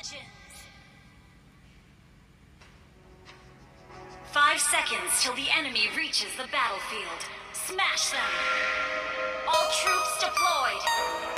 Legends. 5 seconds till the enemy reaches the battlefield. Smash them! All troops deployed!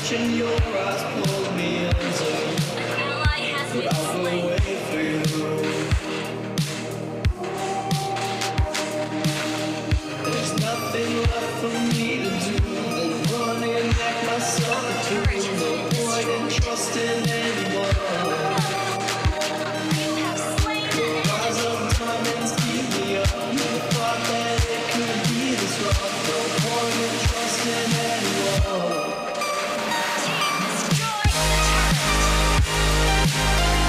Watching your eyes pull me under, An ally has but been I'll go slain. away for you. There's nothing left for me to do than run and act myself into no point in trusting anyone. You have slain an The enemy. rise of diamonds keep me up. Never thought that it could be this rough. No point in trusting anyone. Team destroyed the turret.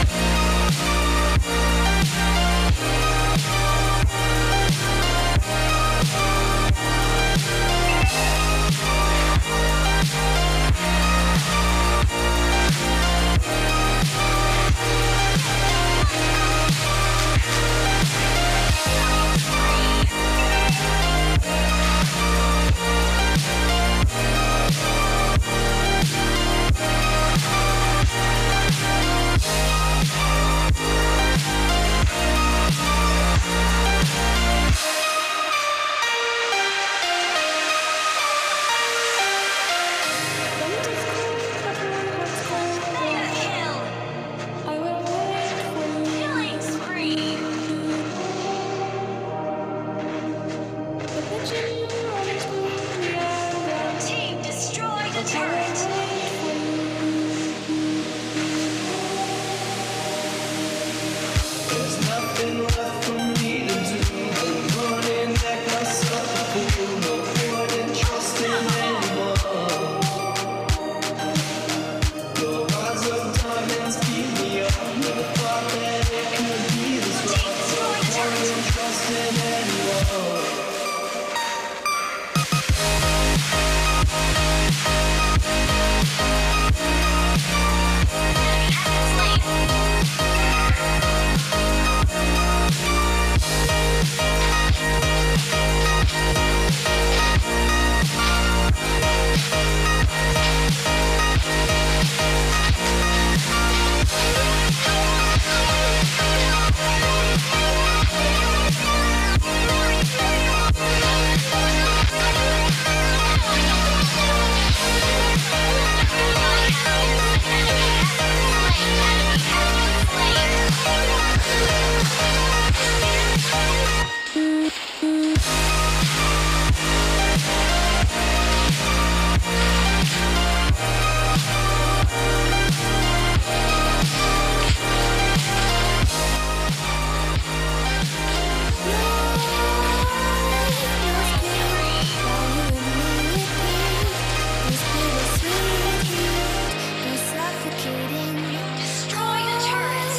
Mega kill. Killing spree. Team destroyed a turret. There's nothing left for me to do than run and act myself a fool. No point in trusting anyone. Your eyes of diamonds keep me up. Never thought that it could be this rough. No point in trusting anyone. Enemy has been slain. Destroy the turret.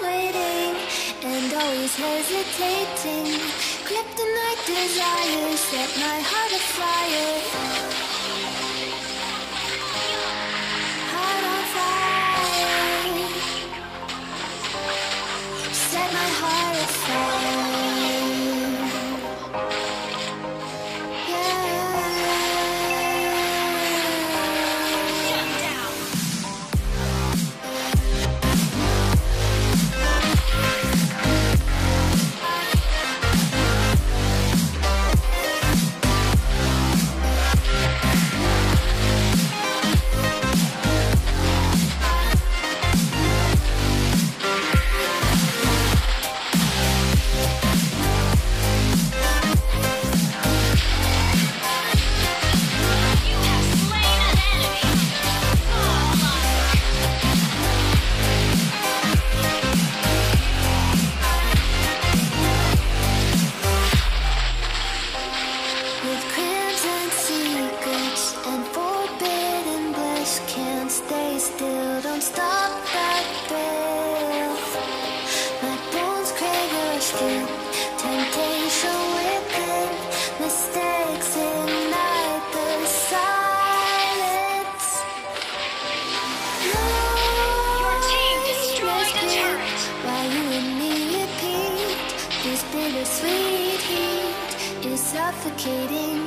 Hesitating, kryptonite desires set my heart afire. Heart on fire. Set my heart afire. Yeah. Shut down. You have slain an enemy. With crimson secrets and forbidden bliss, can't stay still, don't stop that thrill. My bones crave your skin, temptation within, mistakes ignite the silence. Your team destroyed a turret. While you and me repeat, this bittersweet heat is suffocating.